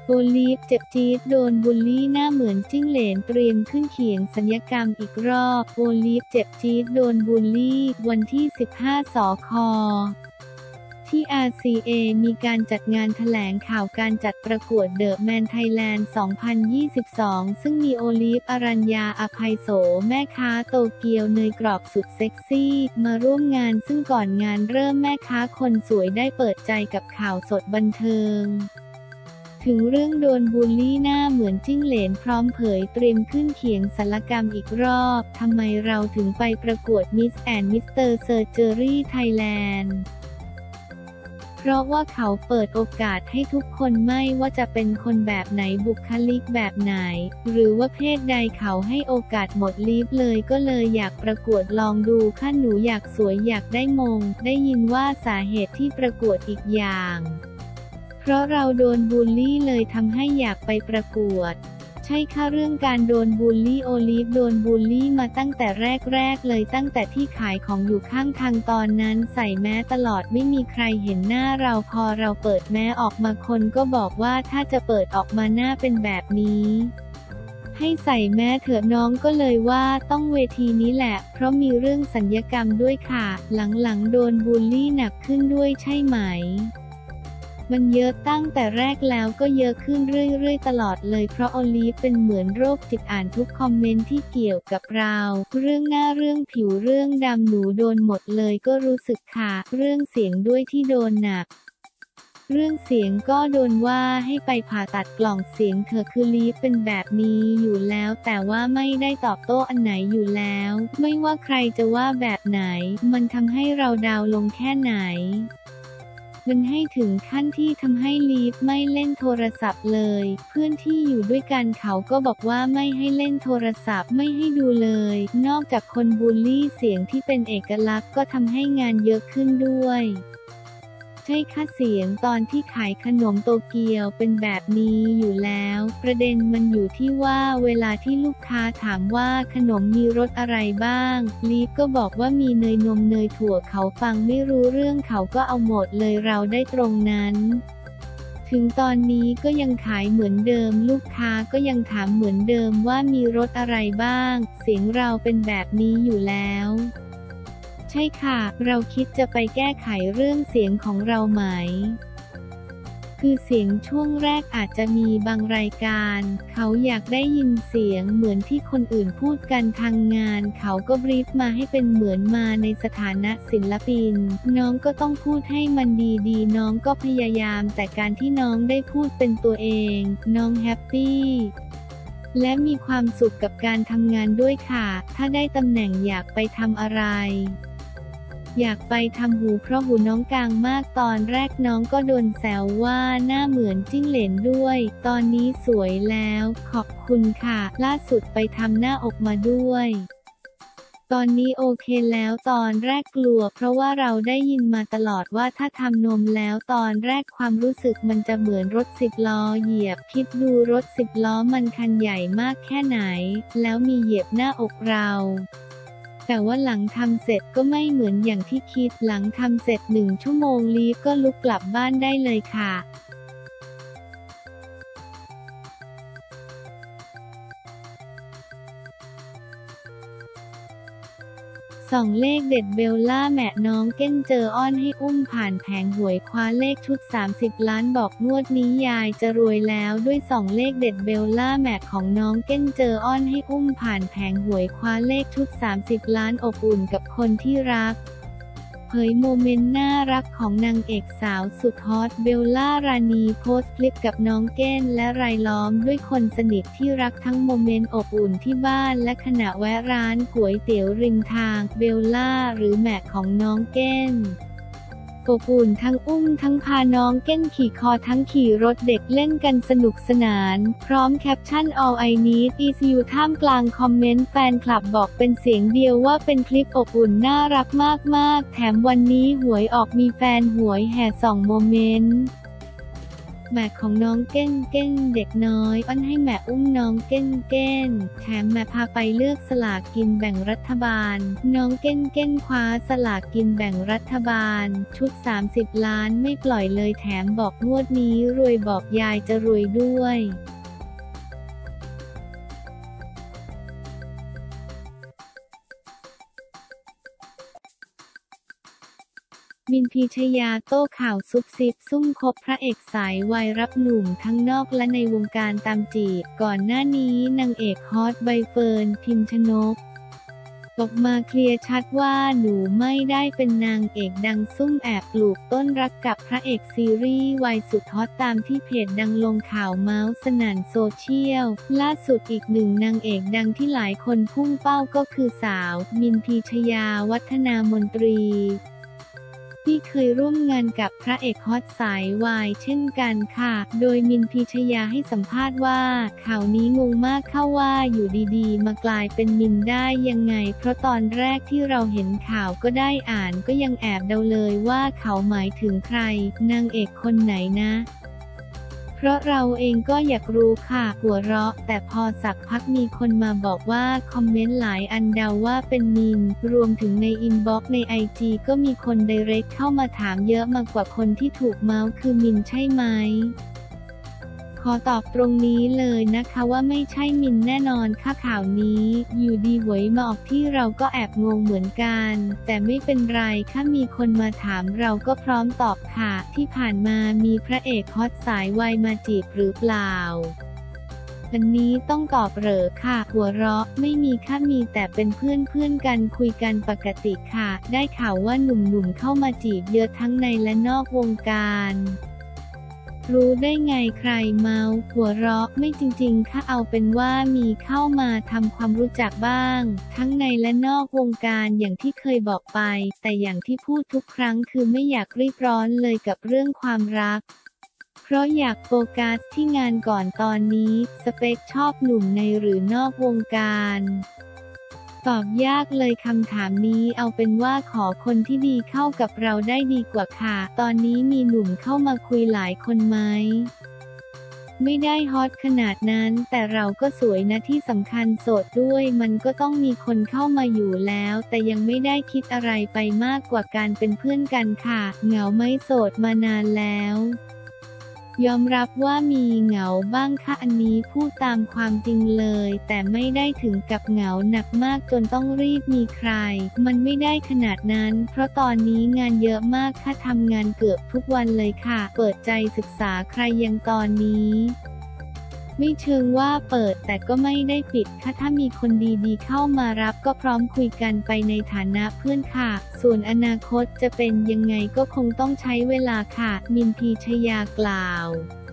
โอลิฟเจ็บจี๊ดโดนบูลลี่หน้าเหมือนจิ้งเหลนเตรียมขึ้นเขียงศัลยกรรมอีกรอบโอลิฟเจ็บจี๊ดโดนบูลลี่วันที่ 15 สค.ที่ RCA มีการจัดงานแถลงข่าวการจัดประกวดเดอะแมนไทยแลนด์ 2022 ซึ่งมีโอลิฟ อรัญญา อภัยโส แม่ค้าโตเกียวเนยกรอบสุดเซ็กซี่มาร่วมงานซึ่งก่อนงานเริ่มแม่ค้าคนสวยได้เปิดใจกับข่าวสดบันเทิงถึงเรื่องโดนบูลลี่หน้าเหมือนจิ้งเหลนพร้อมเผยเตรียมขึ้นเขียงศัลยกรรมอีกรอบทำไมเราถึงไปประกวดมิสแอนด์มิสเตอร์เซอร์เจอรี่ไทยแลนด์เพราะว่าเขาเปิดโอกาสให้ทุกคนไม่ว่าจะเป็นคนแบบไหนบุคลิกแบบไหนหรือว่าเพศใดเขาให้โอกาสหมดลีฟเลยก็เลยอยากประกวดลองดูค่ะหนูอยากสวยอยากได้มงได้ยินว่าสาเหตุที่ประกวดอีกอย่างเพราะเราโดนบูลลี่เลยทำให้อยากไปประกวดใช่ค่ะเรื่องการโดนบูลลี่โอลิฟโดนบูลลี่มาตั้งแต่แรกเลยตั้งแต่ที่ขายของอยู่ข้างทางตอนนั้นใส่แมสตลอดไม่มีใครเห็นหน้าเราพอเราเปิดแมสออกมาคนก็บอกว่าถ้าจะเปิดออกมาหน้าเป็นแบบนี้ให้ใส่แมสเถอะน้องก็เลยว่าต้องเวทีนี้แหละเพราะมีเรื่องสัญญกรรมด้วยค่ะหลังๆโดนบูลลี่หนักขึ้นด้วยใช่ไหมมันเยอะตั้งแต่แรกแล้วก็เยอะขึ้นเรื่อยๆตลอดเลยเพราะโอลิฟเป็นเหมือนโรคจิตอ่านทุกคอมเมนต์ที่เกี่ยวกับเราเรื่องหน้าเรื่องผิวเรื่องดำหนูโดนหมดเลยก็รู้สึกค่ะเรื่องเสียงด้วยที่โดนหนักเรื่องเสียงก็โดนว่าให้ไปผ่าตัดกล่องเสียงเธอคือลีฟเป็นแบบนี้อยู่แล้วแต่ว่าไม่ได้ตอบโต้อันไหนอยู่แล้วไม่ว่าใครจะว่าแบบไหนมันทำให้เราดาวลงแค่ไหนมันให้ถึงขั้นที่ทำให้ลีฟไม่เล่นโทรศัพท์เลยเพื่อนที่อยู่ด้วยกันเขาก็บอกว่าไม่ให้เล่นโทรศัพท์ไม่ให้ดูเลยนอกจากคนบูลลี่เสียงที่เป็นเอกลักษณ์ก็ทำให้งานเยอะขึ้นด้วยใช่ค่ะเสียงตอนที่ขายขนมโตเกียวเป็นแบบนี้อยู่แล้วประเด็นมันอยู่ที่ว่าเวลาที่ลูกค้าถามว่าขนมมีรสอะไรบ้างลีฟก็บอกว่ามีเนยนมเนยถั่วเขาฟังไม่รู้เรื่องเขาก็เอาหมดเลยเราได้ตรงนั้นถึงตอนนี้ก็ยังขายเหมือนเดิมลูกค้าก็ยังถามเหมือนเดิมว่ามีรสอะไรบ้างเสียงเราเป็นแบบนี้อยู่แล้วใช่ค่ะเราคิดจะไปแก้ไขเรื่องเสียงของเราไหมคือเสียงช่วงแรกอาจจะมีบางรายการเขาอยากได้ยินเสียงเหมือนที่คนอื่นพูดกันทางงานเขาก็บรีฟมาให้เป็นเหมือนมาในสถานะศิลปินน้องก็ต้องพูดให้มันดีๆน้องก็พยายามแต่การที่น้องได้พูดเป็นตัวเองน้องแฮปปี้และมีความสุขกับการทำงานด้วยค่ะถ้าได้ตำแหน่งอยากไปทำอะไรอยากไปทำหูเพราะหูน้องกลางมากตอนแรกน้องก็โดนแซวว่าหน้าเหมือนจิ้งเหลนด้วยตอนนี้สวยแล้วขอบคุณค่ะล่าสุดไปทำหน้าอกมาด้วยตอนนี้โอเคแล้วตอนแรกกลัวเพราะว่าเราได้ยินมาตลอดว่าถ้าทำนมแล้วตอนแรกความรู้สึกมันจะเหมือนรถ10 ล้อเหยียบคิดดูรถ10 ล้อมันคันใหญ่มากแค่ไหนแล้วมีเหยียบหน้าอกเราแต่ว่าหลังทำเสร็จก็ไม่เหมือนอย่างที่คิดหลังทำเสร็จ1 ชั่วโมงลีฟก็ลุกกลับบ้านได้เลยค่ะส่องเลขเด็ดเบลล่าแหมะน้องเก้นเจออ้อนให้อุ้มผ่านแผงหวยคว้าเลขชุด30 ล้านบอกงวดนี้ยายจะรวยแล้วด้วยส่องเลขเด็ดเบลล่าแหมะของน้องเก้นเจออ้อนให้อุ้มผ่านแผงหวยคว้าเลขชุด30 ล้านอบอุ่นกับคนที่รักเผยโมเมนต์น่ารักของนางเอกสาวสุดฮอตเบลล่ารานีโพสต์คลิปกับน้องเก้นและรายล้อมด้วยคนสนิทที่รักทั้งโมเมนต์อบอุ่นที่บ้านและขณะแวะร้านก๋วยเตี๋ยวริมทางเบลล่าหรือแหมะของน้องเก้นอบอุ่นทั้งอุ้มทั้งพาน้องเก้นขี่คอทั้งขี่รถเด็กเล่นกันสนุกสนานพร้อมแคปชั่น All I Need Is You ท่ามกลางคอมเมนต์แฟนคลับบอกเป็นเสียงเดียวว่าเป็นคลิปอบอุ่นน่ารักมากๆแถมวันนี้หวยออกมีแฟนหวยแห่ส่องโมเมนต์แม่ของน้องเก้งเก้งเด็กน้อยอ้อนให้แม่อุ้มน้องเก้งเก้งแถมแม่พาไปเลือกสลากกินแบ่งรัฐบาลน้องเก้งเก้งคว้าสลากกินแบ่งรัฐบาลชุด30 ล้านไม่ปล่อยเลยแถมบอกงวดนี้รวยบอกยายจะรวยด้วยมินพีชยาโต้ข่าวซุบซิบซุ่มคบพระเอกสายวายรับหนุ่มทั้งนอกและในวงการตามจีบก่อนหน้านี้นางเอกฮอตใบเฟิร์นพิมชนกออกมาเคลียร์ชัดว่าหนูไม่ได้เป็นนางเอกดังซุ่มแอบปลูกต้นรักกับพระเอกซีรีส์วายสุดฮอตตามที่เพจดังลงข่าวเมาส์สนั่นโซเชียลล่าสุดอีกหนึ่งนางเอกดังที่หลายคนพุ่งเป้าก็คือสาวมินพีชยาวัฒนามนตรีที่เคยร่วมงานกับพระเอกฮอตสายวายเช่นกันค่ะโดยมินพีชยาให้สัมภาษณ์ว่าข่าวนี้งงมากเข้าว่าอยู่ดีๆมากลายเป็นมินได้ยังไงเพราะตอนแรกที่เราเห็นข่าวก็ได้อ่านก็ยังแอบเดาเลยว่าเขาหมายถึงใครนางเอกคนไหนนะเพราะเราเองก็อยากรู้ค่ะหัวเราะแต่พอสักพักมีคนมาบอกว่าคอมเมนต์หลายอันเดาว่าเป็นมินรวมถึงในอินบ็อกซ์ใน IG ก็มีคนไดเรกเข้ามาถามเยอะมากกว่าคนที่ถูกเมาส์คือมินใช่ไหมขอตอบตรงนี้เลยนะคะว่าไม่ใช่มินแน่นอนค่ะข่าวนี้อยู่ดีหวยมาออกที่เราก็แอบงงเหมือนกันแต่ไม่เป็นไรค่ะมีคนมาถามเราก็พร้อมตอบค่ะที่ผ่านมามีพระเอกฮอตสายวายมาจีบหรือเปล่าอันนี้ต้องตอบเหรอค่ะหัวเราะไม่มีค่ะมีแต่เป็นเพื่อนกันคุยกันปกติค่ะได้ข่าวว่าหนุ่มๆเข้ามาจีบเยอะทั้งในและนอกวงการรู้ได้ไงใครเมาหัวเราะไม่จริงๆค่ะเอาเป็นว่ามีเข้ามาทำความรู้จักบ้างทั้งในและนอกวงการอย่างที่เคยบอกไปแต่อย่างที่พูดทุกครั้งคือไม่อยากรีบร้อนเลยกับเรื่องความรักเพราะอยากโฟกัสที่งานก่อนตอนนี้สเปคชอบหนุ่มในหรือนอกวงการตอบยากเลยคำถามนี้เอาเป็นว่าขอคนที่ดีเข้ากับเราได้ดีกว่าค่ะตอนนี้มีหนุ่มเข้ามาคุยหลายคนไหมไม่ได้ฮอตขนาดนั้นแต่เราก็สวยนะที่สำคัญโสดด้วยมันก็ต้องมีคนเข้ามาอยู่แล้วแต่ยังไม่ได้คิดอะไรไปมากกว่าการเป็นเพื่อนกันค่ะเหงาไหมโสดมานานแล้วยอมรับว่ามีเหงาบ้างค่ะอันนี้พูดตามความจริงเลยแต่ไม่ได้ถึงกับเหงาหนักมากจนต้องรีบมีใครมันไม่ได้ขนาดนั้นเพราะตอนนี้งานเยอะมากค่ะทำงานเกือบทุกวันเลยค่ะเปิดใจศึกษาใครยังตอนนี้ไม่เชิงว่าเปิดแต่ก็ไม่ได้ปิดค่ะถ้ามีคนดีๆเข้ามารับก็พร้อมคุยกันไปในฐานะเพื่อนค่ะส่วนอนาคตจะเป็นยังไงก็คงต้องใช้เวลาค่ะมินพีชยากล่าว